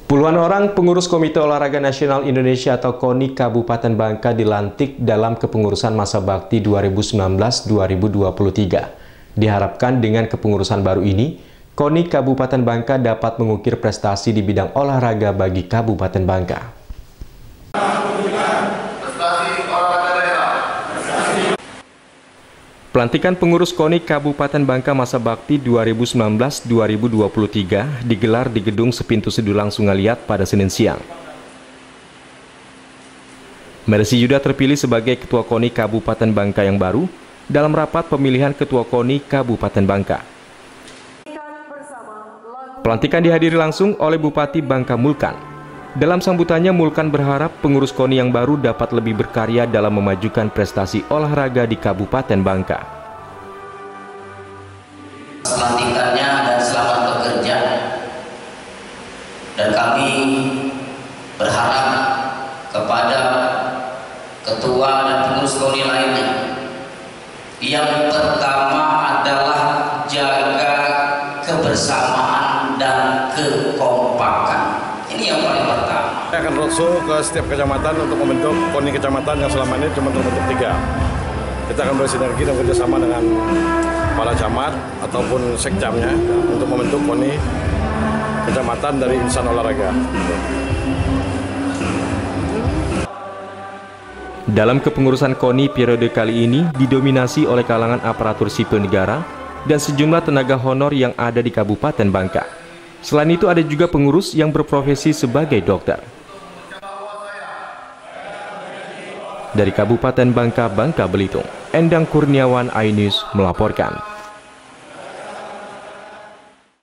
Puluhan orang pengurus Komite Olahraga Nasional Indonesia atau KONI Kabupaten Bangka dilantik dalam kepengurusan masa bakti 2019-2023. Diharapkan dengan kepengurusan baru ini, KONI Kabupaten Bangka dapat mengukir prestasi di bidang olahraga bagi Kabupaten Bangka. Pelantikan pengurus KONI Kabupaten Bangka masa bakti 2019-2023 digelar di Gedung Sepintu Sedulang Sungai Liat pada Senin siang. Mercy Yuda terpilih sebagai Ketua KONI Kabupaten Bangka yang baru dalam rapat pemilihan Ketua KONI Kabupaten Bangka. Pelantikan dihadiri langsung oleh Bupati Bangka Mulkan. Dalam sambutannya, Mulkan berharap pengurus KONI yang baru dapat lebih berkarya dalam memajukan prestasi olahraga di Kabupaten Bangka. Pelantikannya dan selamat bekerja. Dan kami berharap kepada ketua dan pengurus KONI lainnya. Yang pertama adalah jaga kebersamaan dan kekompakan. Ini yang paling pertama. Saya akan roadshow ke setiap kecamatan untuk membentuk KONI kecamatan yang selama ini cuma terbentuk 3. Kita akan bersinergi dan kerjasama dengan kepala camat ataupun sekjamnya untuk membentuk KONI kecamatan dari insan olahraga. Dalam kepengurusan KONI periode kali ini didominasi oleh kalangan aparatur sipil negara dan sejumlah tenaga honor yang ada di Kabupaten Bangka. Selain itu ada juga pengurus yang berprofesi sebagai dokter. Dari Kabupaten Bangka, Bangka Belitung, Endang Kurniawan, iNews melaporkan.